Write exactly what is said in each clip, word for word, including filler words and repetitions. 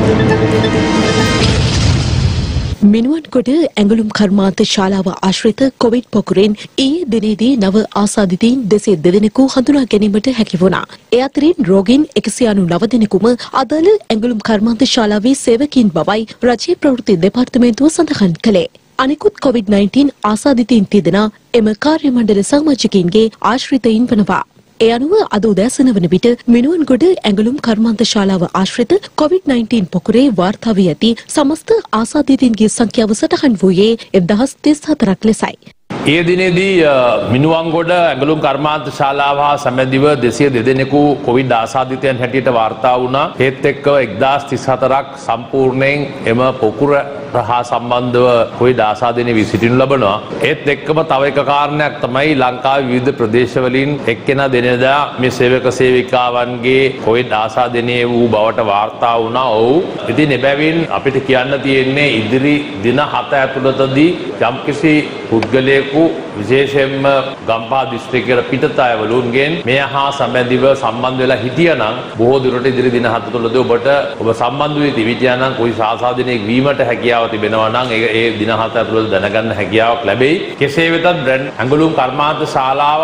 මිනුවන්ගොඩ ඇඟලුම් කර්මාන්ත ශාලාව ආශ්‍රිත කොවිඩ් පොකුරෙන් ඊයේ දිනේදී නව ආසාදිතයින් දෙසිය දෙදෙනෙකු හඳුනා ගැනීමට හැකි වුණා. ඒ අතරින් රෝගීන් එකසිය අනූ නව දෙනෙකුම අදාළ ඇඟලුම් කර්මාන්ත ශාලාවේ සේවකයින් බවයි රජයේ ප්‍රවෘත්ති දෙපාර්තමේන්තුව සඳහන් කළේ. අනිකුත් කොවිඩ් නයින්ටීන් ආසාදිතයින් තිදෙනා එම කාර්ය මණ්ඩල සමාජිකයින්ගේ ආශ්‍රිතයින් වනවා. ඒ අනුව අද උදෑසන වන විට මිනුවන්ගොඩ ඇඟලුම් කර්මාන්ත ශාලාව ආශ්‍රිත කොවිඩ් නයින්ටීන් පොකුරේ වාර්තා වී ඇති සමස්ත ආසාදිතයින්ගේ සංඛ්‍යාව සටහන් වූයේ එක්දහස් තිස් හතරක් ලෙසයි. ඒ දිනේදී මිනුවන්ගොඩ ඇඟලුම් කර්මාන්ත ශාලාව හා සමැදිව දෙසිය දෙදෙනෙකු කොවිඩ් ආසාදිතයන් හැටියට වාර්තා වුණා. ඒත් එක්ක එක්දහස් තිස් හතරක් සම්පූර්ණයෙන් එම පොකුර හා සම්බන්ධව කොවිඩ් ආසාදනය වී සිටිනු ලබනවා. ඒත් එක්කම තව එක කාරණයක් තමයි ලංකාවේ විවිධ ප්‍රදේශවලින් එක්කෙනා දෙනෙදා මේ සේවක සේවිකාවන්ගේ කොවිඩ් ආසාදනය වූ බවට වාර්තා වුණා. ඔව්. ඉතින් එබැවින් අපිට කියන්න තියෙන්නේ ඉදිරි දින හත ඇතුළතදී යම්කිසි පුද්ගලයෙකු විශේෂයෙන්ම ගම්පහ දිස්ත්‍රික්කයට පිටත අයවලුන්ගෙන් මෙය හා සම්බන්ධව සම්බන්ධ වෙලා හිටියානම් බොහෝ දුරට ඉදිරි දින හත තුළදී ඔබට ඔබ සම්බන්ධ වී තිබිටියානම් කොයි ආසාදනයක් වීමට හැකියාව තිබෙනවා නම් ඒ ඒ දින හත ඇතුළත දැනගන්න හැකියාවක් ලැබෙයි. කෙසේ වෙතත් බ්‍රැන්ඩ් ඇඟලුම් කර්මාන්ත ශාලාව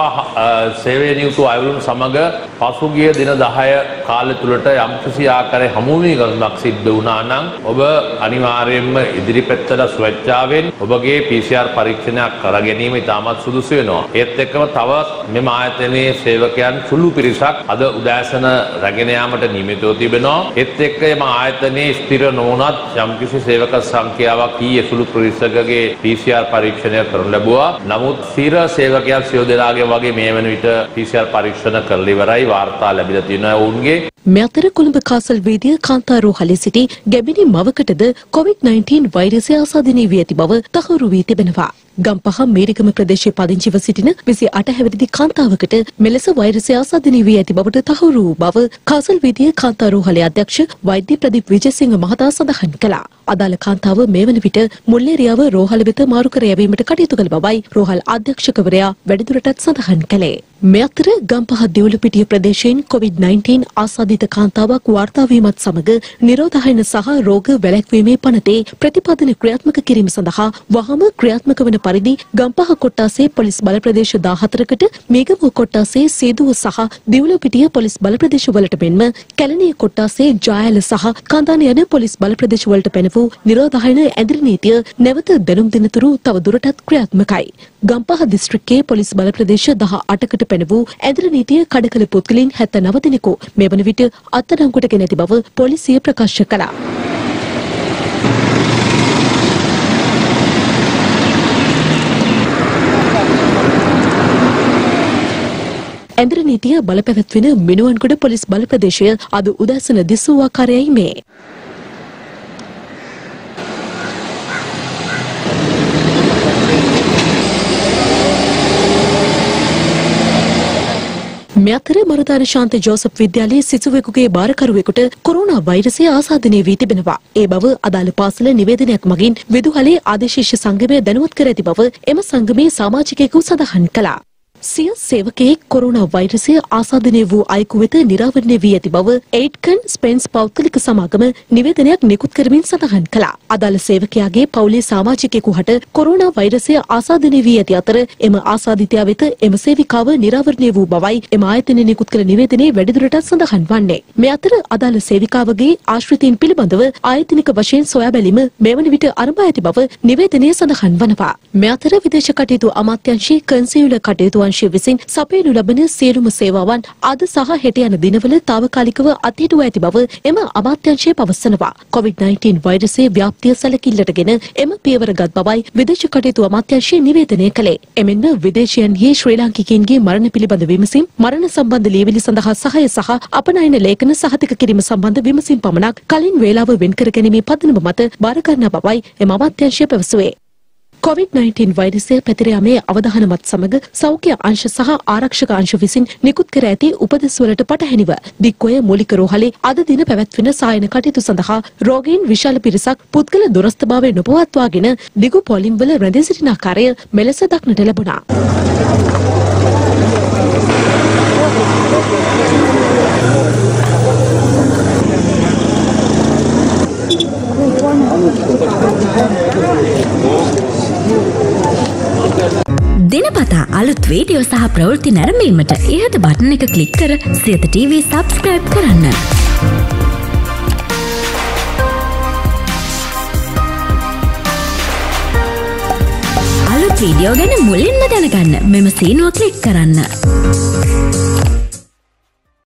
සේවයේ නියුතු අයවලුන් සමග පසුගිය දින දහය කාලය තුළට යම්කිසි ආකාරයේ හමුවීමක් සිද්ධ වුණා නම් ඔබ අනිවාර්යයෙන්ම ඉදිරි පැත්තට ස්වච්ඡාවෙන් ඔබගේ පී සී ආර් පරීක්ෂණයක් කර ගැනීම ඉතාමත් සුදුසු වෙනවා. ඒත් එක්කම තවත් මෙම ආයතනයේ සේවකයන් සුළු පිරිසක් අද උදෑසන රැගෙන යාමට නියමිතව තිබෙනවා. ඒත් එක්ක එම ආයතනයේ ස්ථිර නොවුනත් යම්කිසි සේවක සංඛ්‍යාවක් ඊයේ සුළු පිරිසකගේ පී සී ආර් පරීක්ෂණය කරනු ලැබුවා. නමුත් ස්ථිර සේවකයන් සියලු දෙනාගේ වගේ මේ වන විට පී සී ආර් පරීක්ෂණ කරලා ඉවරයි. වාර්තා ලැබිලා තියෙනවා ඔවුන්ගේ. මේ අතර කොළඹ කාසල් වේදිය කාන්තාරෝහලේ සිටි ගැබිනි මවකටද කොවිඩ් නයින්ටීන් වෛරසය ආසාදනය වී ඇති බව තහවුරු වී තිබෙනවා. ගම්පහ මේරිගම ප්‍රදේශයේ පදිංචිව සිටින විසි අට හැවිරිදි කාන්තාවකට මෙලෙස වෛරසය ආසාදනය වී ඇති බවට තහවුරු වූ බව කාසල් වේදිය කාන්තාරෝහලේ අධ්‍යක්ෂ වෛද්‍ය ප්‍රදීප් විජේසිංහ මහතා සඳහන් කළා. අදාළ කාන්තාව මේ වන විට මුල්ලේරියාව රෝහල වෙත මාරු කර යැවීමට කටයුතු කළ බවයි රෝහල් අධ්‍යක්ෂකවරයා වැඩිදුරටත් සඳහන් කළේ. මේ අතර ගම්පහ දිවුලුපිටිය ප්‍රදේශයෙන් කොවිඩ් නයින්ටීන් ආසාදිත කාන්තාවක් වාර්තා වීමත් සමග නිරෝධායන සහ රෝග වැළැක්වීමේ පනතේ ප්‍රතිපාදන ක්‍රියාත්මක කිරීම සඳහා වහම ක්‍රියාත්මක වන පරිදි ගම්පහ කොට්ටාසේ පොලිස් බල ප්‍රදේශ දාහතරකට මේගමුව කොට්ටාසේ සීදුව සහ දිවුලුපිටිය පොලිස් බල ප්‍රදේශවලට මෙන්ම කැලණිය කොට්ටාසේ ජායල සහ කන්දාන යන පොලිස් බල ප්‍රදේශවලට පැන වූ නිරෝධායන ඇඳිරි නීතිය නැවත දැනුම් දෙනතුරු තව දුරටත් ක්‍රියාත්මකයි. ගම්පහ දිස්ත්‍රික්කයේ පොලිස් බල ප්‍රදේශ දහ අටකට පැන වූ ඇඳිරි නීතිය කඩකල පුද්ගලයන් හැත්තෑ නව දෙනෙකු මේ වන විට අත්අඩංගුවට ගෙන ඇති බව පොලිසිය ප්‍රකාශ කළා. ඇඳිරි නීතිය බලපැවැත්වෙන මිනුවන්ගොඩ පොලිස් බල ප්‍රදේශය අද උදෑසන දිස්වූ ආකාරයයි මේ. මේ අතර මරදාන ශාන්ත ජෝසප් විද්‍යාලයේ සිසුවෙකුගේ බාරකරුවෙකුට කොරෝනා වෛරසය ආසාදනය වී තිබෙනවා. ඒ බව අදාළ පාසල නිවේදනයක් මගින් විදුහලේ ආදේශීය සංගමය දැනුවත් කර ඇති බව එම සංගමේ සමාජිකයෙකු සඳහන් කළා. සිය සේවකයෙක් කොරෝනා වෛරසය ආසාදනය වූ අයෙකු වෙත නිරාවරණය වී ඇති බව එයිඩ්කන් ස්පෙන්ස් පෞද්ගලික සමාගම නිවේදනයක් නිකුත් කරමින් සඳහන් කළා. අදාළ සේවකයාගේ පවුලේ සමාජිකයෙකු හට කොරෝනා වෛරසය ආසාදනය වී ඇති අතර එම ආසාදිතයා වෙත එම සේවිකාව නිරාවරණය වූ බවයි එම ආයතනය නිකුත් කළ නිවේදනයේ වැඩිදුරටත් සඳහන් වන්නේ. මේ අතර අදාළ සේවිකාවගේ ආශ්‍රිතයින් පිළිබඳව ආයතනික වශයෙන් සොයා බැලීම මේ වන විට අරඹා ඇති බව නිවේදනයේ සඳහන් වනවා. මේ අතර විදේශ කටයුතු අමාත්‍යාංශයේ කන්සියුල කටයුතු විසින් සපයනු ලබන සියලුම සේවාවන් අද සහ හෙට යන දිනවල තාවකාලිකව අත්හිටුවා ඇති බව එම අමාත්‍යාංශය පවසනවා. කොවිඩ් නයින්ටීන් වෛරසයේ ව්‍යාප්තිය සැලකිල්ලටගෙන එම පියවර ගත් බවයි විදේශ කටයුතු අමාත්‍යාංශය නිවේදනය කළේ. එමෙන්ම විදේශයන්හි ශ්‍රී ලාංකිකයින්ගේ මරණ පිළිබඳ විමසීම්, මරණ සම්බන්ධ ලියවිලි සඳහා සහාය සහ අපනයන ලේඛන සහතික කිරීම සම්බන්ධ විමසීම් පමණක් කලින් වේලාව වෙන් කර ගැනීමේ පදනම මත බාර ගන්නා බවයි එම අමාත්‍යාංශය පැවසුවේ. කොවිඩ් නයින්ටීන් වෛරසය පැතිර යාමේ අවධානමත් සමග සෞඛ්‍ය අංශ සහ ආරක්ෂක අංශ විසින් නිකුත් කර ඇති උපදෙස් වලට පටහැනිව දික්කොය මූලික රෝහලේ අද දින පැවැත්වෙන සායන කටයුතු සඳහා රෝගීන් විශාල පිරිසක් පුද්ගල දුරස්ථභාවය නොපවත්වාගෙන දිගු පොලිම් වල රැඳී සිටින ආකාරය මෙලෙස දක්නට ලැබුණා. දිනපතා අලුත් වීඩියෝ සහ ප්‍රවෘත්ති නැරඹීමට ඉහත බටන් එක ක්ලික් කර සියත ටීවී සබ්ස්ක්‍රයිබ් කරන්න. අලුත් වීඩියෝ ගැන මුලින්ම දැනගන්න මෙම සීනුව ක්ලික් කරන්න.